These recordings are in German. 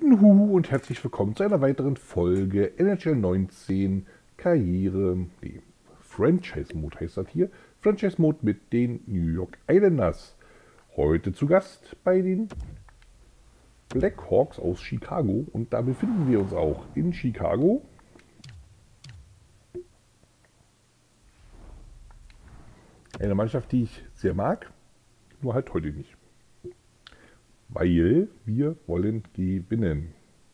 Huhu und herzlich willkommen zu einer weiteren Folge NHL 19 Karriere, Franchise Mode heißt das hier. Franchise Mode mit den New York Islanders. Heute zu Gast bei den Blackhawks aus Chicago und da befinden wir uns auch in Chicago. Eine Mannschaft, die ich sehr mag, nur halt heute nicht. Weil wir wollen gewinnen.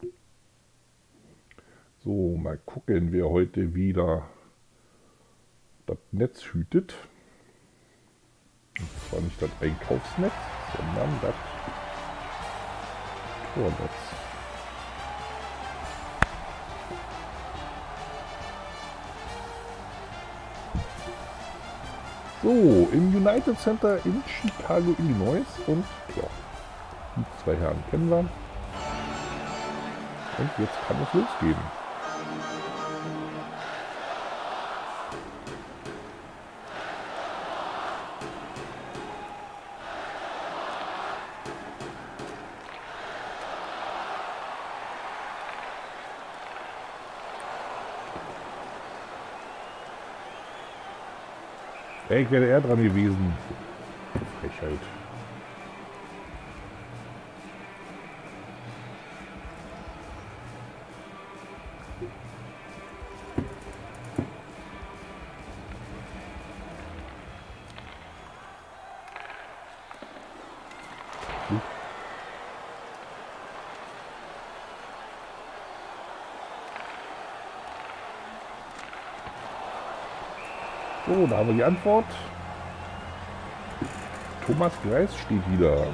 So, mal gucken, wer heute wieder das Netz hütet. Und zwar nicht das Einkaufsnetz, sondern das Tornetz. So, im United Center in Chicago, Illinois. Und ja, die zwei Herren kennen wir. Und jetzt kann es losgehen. Ich wäre eher dran gewesen. Frechheit. So, da haben wir die Antwort. Thomas Greiss steht wieder.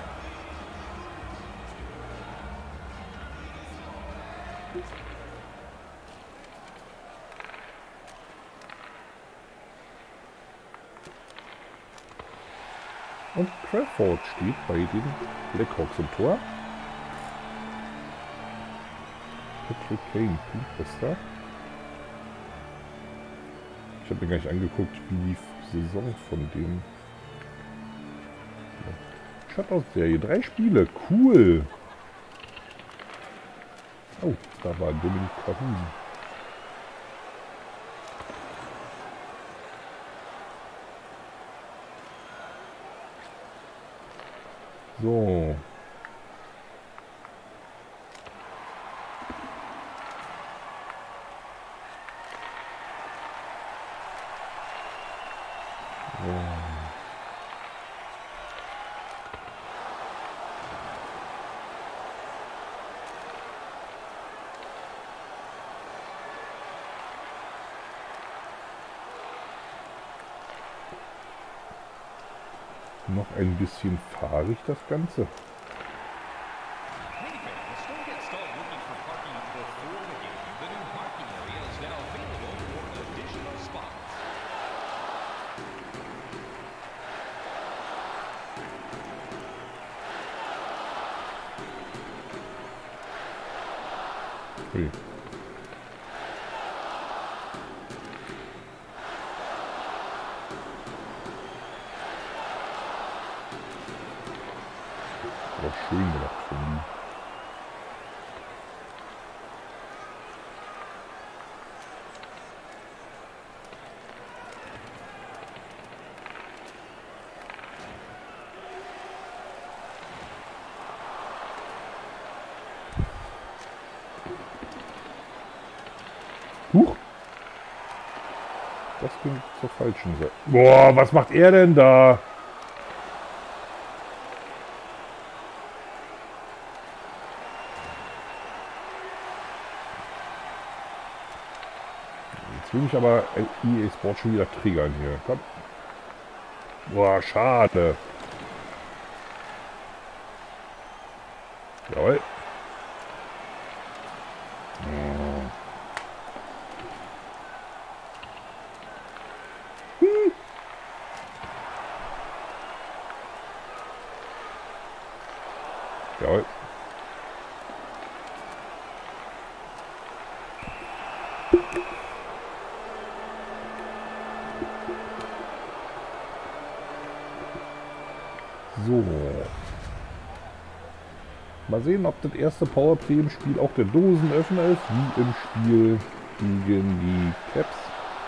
Und Crawford steht bei den Blackhawks im Tor. Patrick Kane, Bester. Ich habe mir gar nicht angeguckt, wie die Saison von dem Shutout-Serie. 3 Spiele, cool. Oh, da war Dominik Kahun. So. Noch ein bisschen fahrig das Ganze. Ui. Aber schön gemacht von ihm. Huch! Das ging zur falschen Seite. Boah, was macht er denn da? Jetzt will mich aber EA Sports schon wieder triggern hier. Komm. Boah, schade. Jawohl. Jawohl. So. Mal sehen, ob das erste Powerplay im Spiel auch der Dosenöffner ist, wie im Spiel gegen die Caps.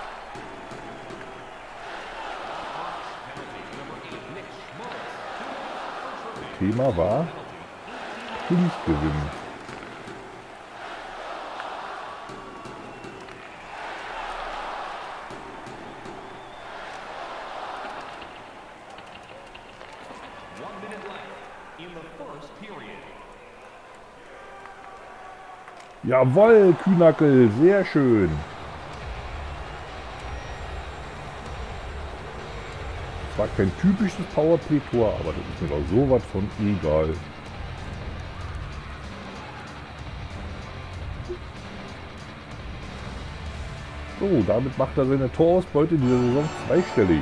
Thema war Königsgewinn. Jawohl, Kühnackel, sehr schön. Es war kein typisches Powerplay-Tor, aber das ist mir doch sowas von egal. So, damit macht er seine Torausbeute in dieser Saison zweistellig.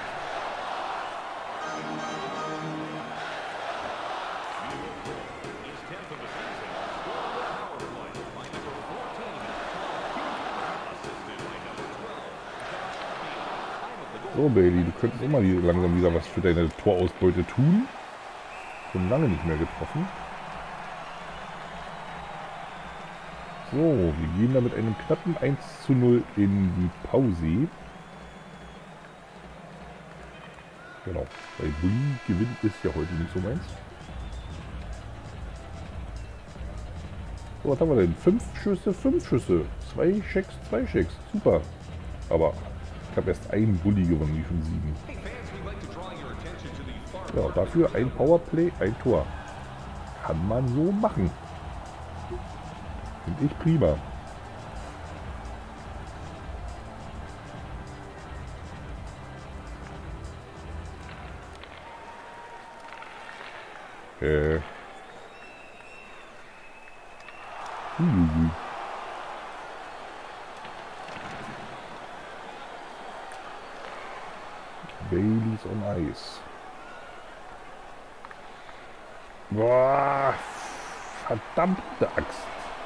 So, Bailey, du könntest immer langsam wieder was für deine Torausbeute tun. Schon lange nicht mehr getroffen. So, wir gehen da mit einem knappen 1:0 in die Pause. Genau, weil Bulli gewinnt ist ja heute nicht so meins. So, was haben wir denn? 5 Schüsse, 5 Schüsse. 2 Schecks, 2 Schecks. Super. Aber ich habe erst einen Bulli gewonnen, nicht schon 7. Ja, dafür ein Powerplay, ein Tor. Kann man so machen. Finde ich prima. Baileys on Ice. Boah, verdammte Axt.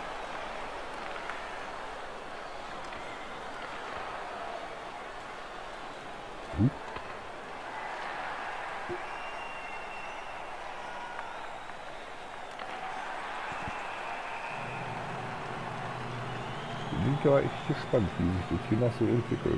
Bin ich aber echt gespannt, wie sich das hier noch so entwickelt.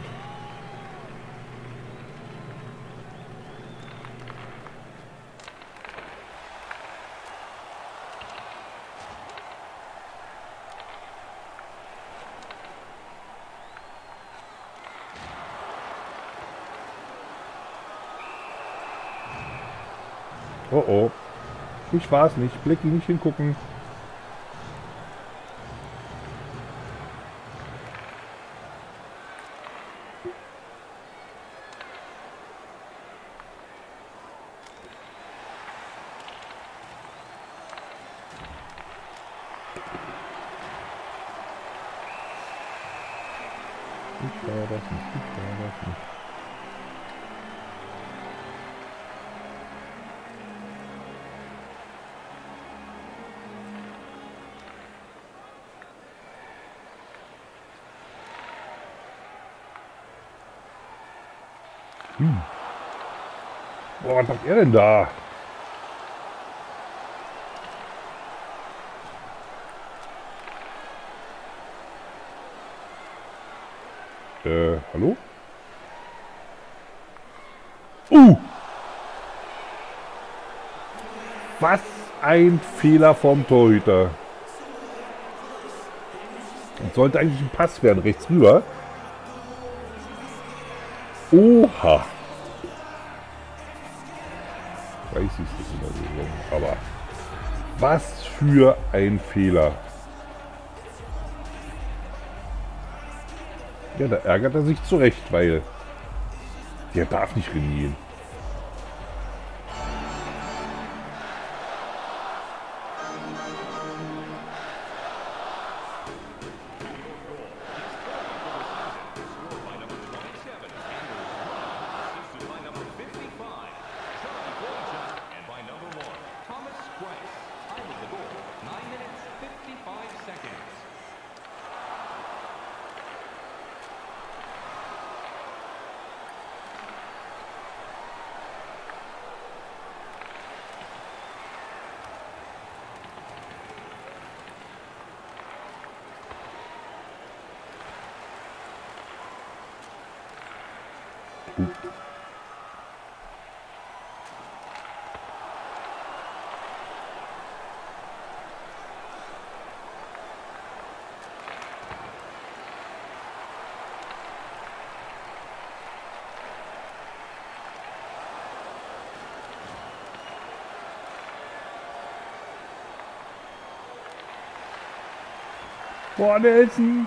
Oh oh. Ich war es nicht. Blicky, nicht hingucken. Ich war das nicht. Ich war das nicht. Boah, was macht er denn da? Hallo? Was ein Fehler vom Torhüter. Das sollte eigentlich ein Pass werden, rechts rüber. Oha. 30. in der Saison, aber was für ein Fehler. Ja, da ärgert er sich zurecht, weil der darf nicht regieren. Boah, Nelson!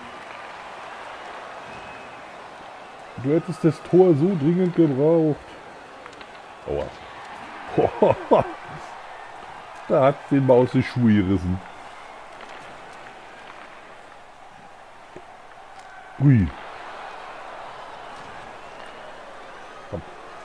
Du hättest das Tor so dringend gebraucht. Aua. Da hat den Maus die Schuhe gerissen. Ui. Komm.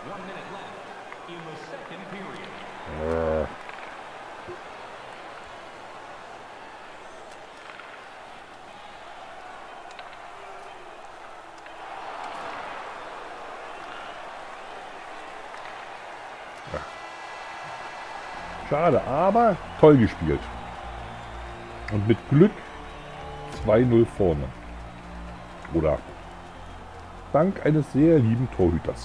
Schade, aber toll gespielt. Und mit Glück 2-0 vorne. Oder dank eines sehr lieben Torhüters.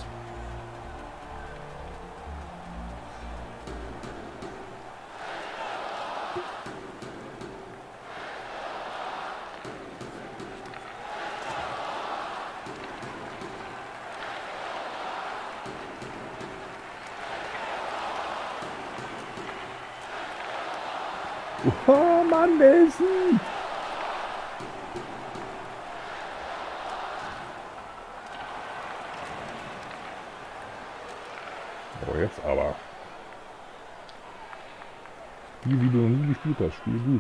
Oh Mann, Nelson! Oh, jetzt aber. Spiel, wie du noch nie gespielt hast. Spiel gut.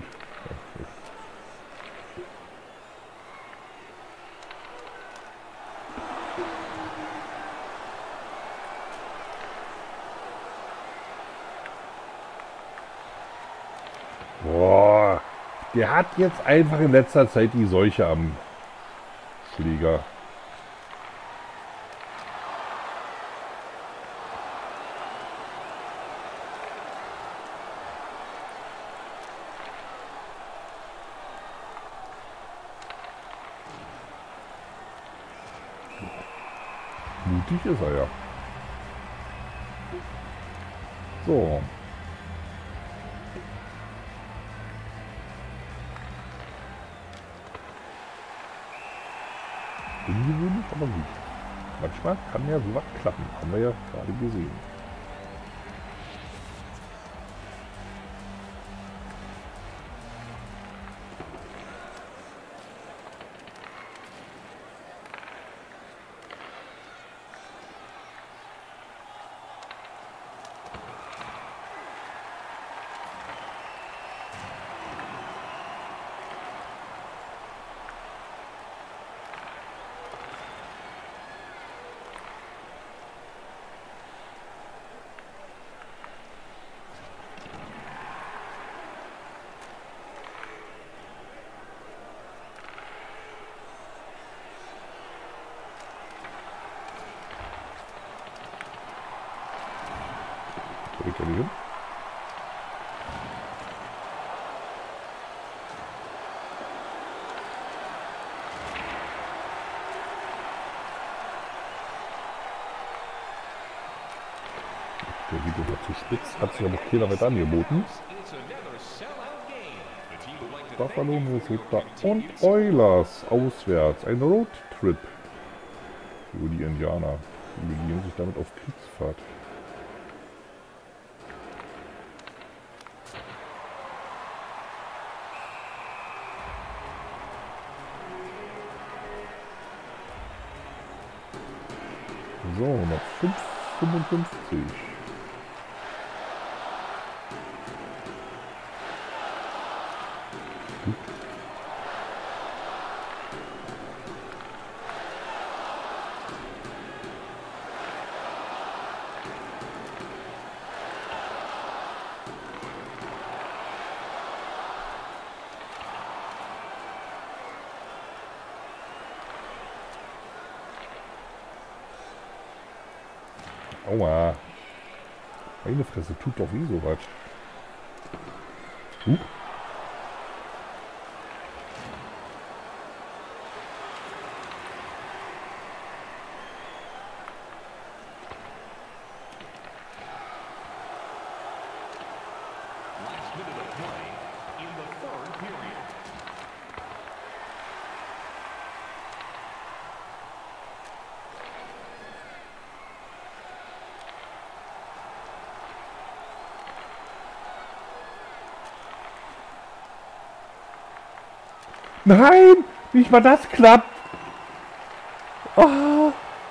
Boah, der hat jetzt einfach in letzter Zeit die Seuche am Schläger. Mutig ist er ja. So. Ungewöhnlich, aber gut. Manchmal kann ja sowas klappen. Haben wir ja gerade gesehen. Hin. Der Video war zu spitz, hat sich aber keiner weiter angeboten. Buffalo, Minnesota und Oilers auswärts. Ein Roadtrip für die Indianer. Die begeben sich damit auf Kriegsfahrt. So, noch 5,55. Aua. Meine Fresse, tut doch weh so was. Nein, nicht mal das klappt. Oh.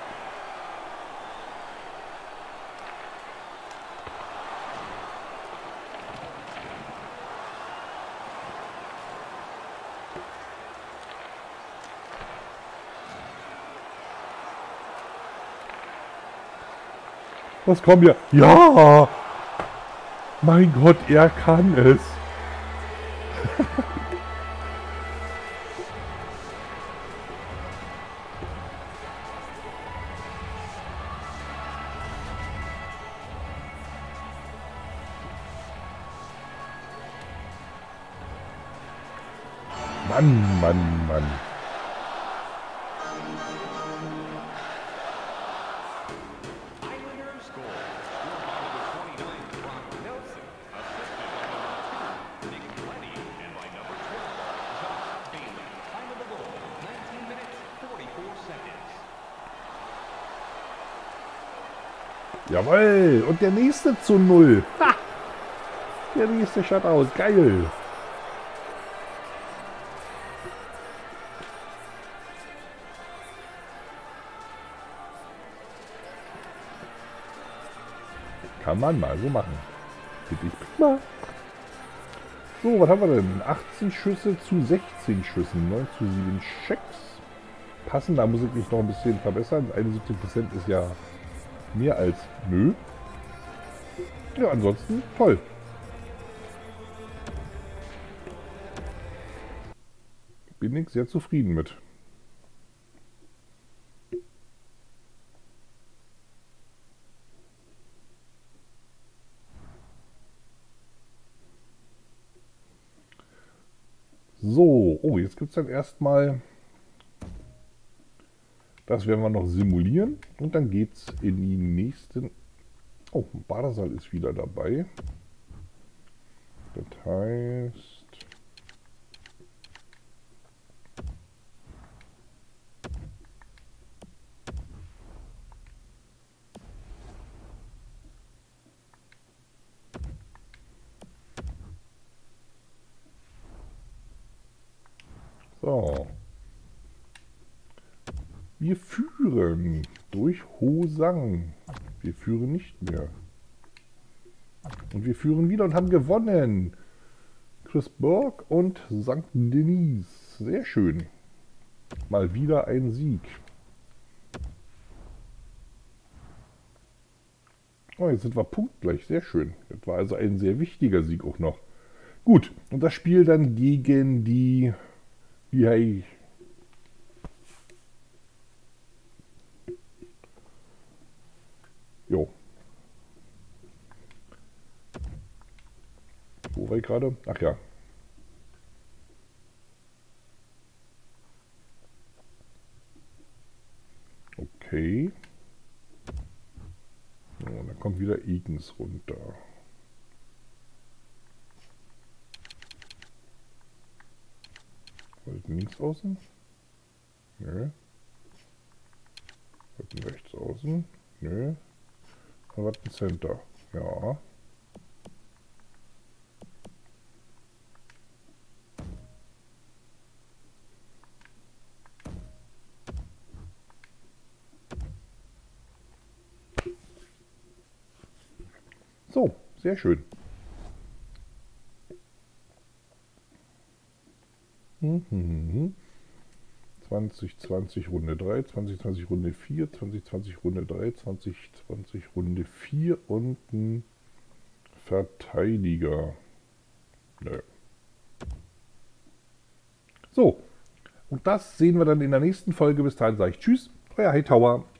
Was kommt hier? Ja! Mein Gott, er kann es. Mann, Mann, Mann. Jawohl, und der nächste zu 0. Ha! Der nächste Shutout, geil. Kann man mal so machen. Finde ich prima. So, was haben wir denn? 18 Schüsse zu 16 Schüssen. 9 zu 7 Checks. Passen, da muss ich mich noch ein bisschen verbessern. 71% ist ja mehr als nö. Ja, ansonsten toll. Bin ich sehr zufrieden mit. So, oh, jetzt gibt es dann erstmal, das werden wir noch simulieren und dann geht es in die nächsten, oh, Badesaal ist wieder dabei. Das heißt, so. Wir führen durch Hosang. Wir führen nicht mehr. Und wir führen wieder und haben gewonnen. Chris Burke und St. Denis. Sehr schön. Mal wieder ein Sieg. Oh, jetzt sind wir punktgleich. Sehr schön. Das war also ein sehr wichtiger Sieg auch noch. Gut. Und das Spiel dann gegen die... Wie heißt ich? Jo. Wo war ich gerade? Ach ja. Okay. So, dann kommt wieder Eakins runter. Wollten links außen? Nö. Wollten rechts außen? Nö. Wollten Center. Ja. So, sehr schön. 2020 Runde 3, 2020 Runde 4, 2020 Runde 3, 2020 Runde 4 und ein Verteidiger. Nö. So, und das sehen wir dann in der nächsten Folge. Bis dahin sage ich Tschüss, euer Hightower.